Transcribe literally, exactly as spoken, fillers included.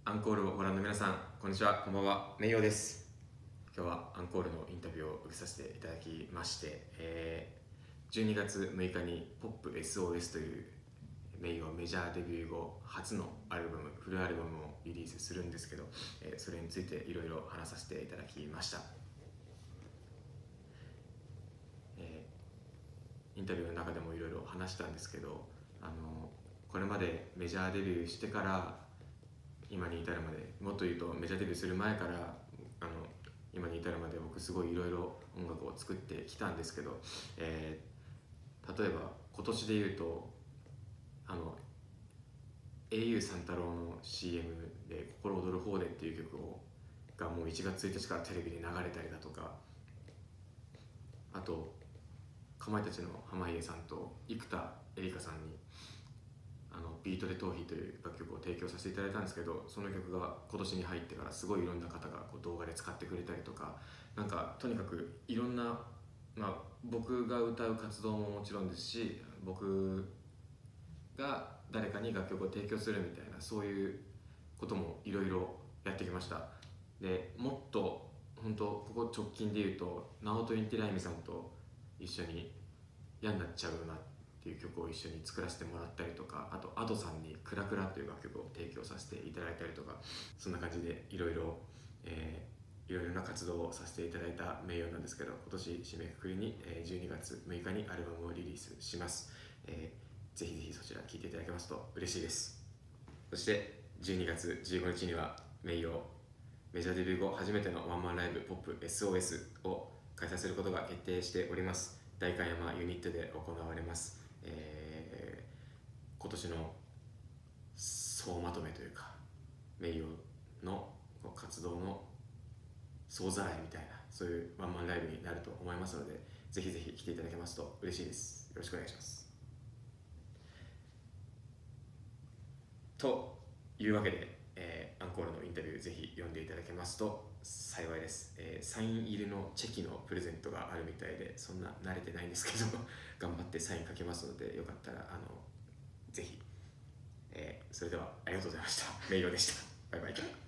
アンコールをご覧の皆さん、こんにちは、こんばんは、めいようです。今日はアンコールのインタビューを受けさせていただきまして、えー、じゅうにがつむいかに ポップエスオーエス というめいようメジャーデビュー後初のアルバム、フルアルバムをリリースするんですけど、えー、それについていろいろ話させていただきました。えー、インタビューの中でもいろいろ話したんですけど、あのこれまでメジャーデビューしてから今に至るまで、もっと言うとメジャーデビューする前からあの今に至るまで僕すごいいろいろ音楽を作ってきたんですけど、えー、例えば今年で言うとあの エーユー サンタロウの シーエム で「心躍る方で」っていう曲をがもういちがつついたちからテレビで流れたりだとか、あとかまいたちの濱家さんと生田絵梨花さんにあのビートで逃避という楽曲を提供させていただいたんですけど、その曲が今年に入ってからすごいいろんな方がこう動画で使ってくれたりとか、なんかとにかくいろんな、まあ、僕が歌う活動ももちろんですし、僕が誰かに楽曲を提供するみたいな、そういうこともいろいろやってきました。でもっと本当ここ直近で言うとナオト・インティライミさんと一緒に嫌になっちゃうなっていう曲を一緒に作らせてもらったりとか、あと Ado さんにクラクラという楽曲を提供させていただいたりとか、そんな感じでいろいろいろいろな活動をさせていただいためいようなんですけど、今年締めくくりにじゅうにがつむいかにアルバムをリリースします。えー、ぜひぜひそちら聴いていただけますと嬉しいです。そしてじゅうにがつじゅうごにちにはめいようメジャーデビュー後初めてのワンマンライブ ポップエスオーエス を開催することが決定しております。代官山ユニットで行われます。えー、今年の総まとめというかめいようの活動の総ざらいみたいな、そういうワンマンライブになると思いますので、ぜひぜひ来ていただけますと嬉しいです。よろしくお願いします。というわけで、えー、アンコールのインタビューぜひ読んでいただけますと幸いです。えー、サイン入りのチェキのプレゼントがあるみたいで、そんな慣れてないんですけど頑張ってサイン書けますので、よかったらあのぜひ、えー、それではありがとうございました。めいようでした。バイバイ。